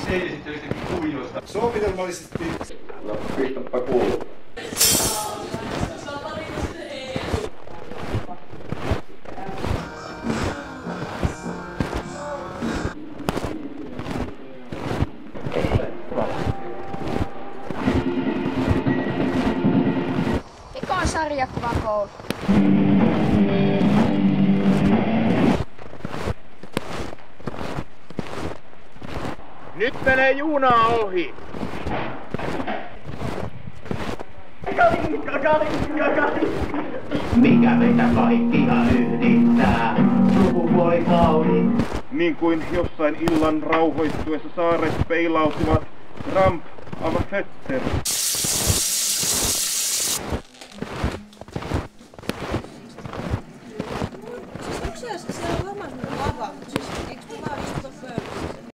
seinäsittelyistäkin kuvioista. Sovitelmallisesti. No, pistäpä kuuluu. Mikä on sarjakuvan koulu? Nyt menee junaa ohi! Mikä meitä kaikkia yhdistää? Sukupuolikauni. Niin kuin jossain illan rauhoittuessa saaret peilautuvat Trump av fötter.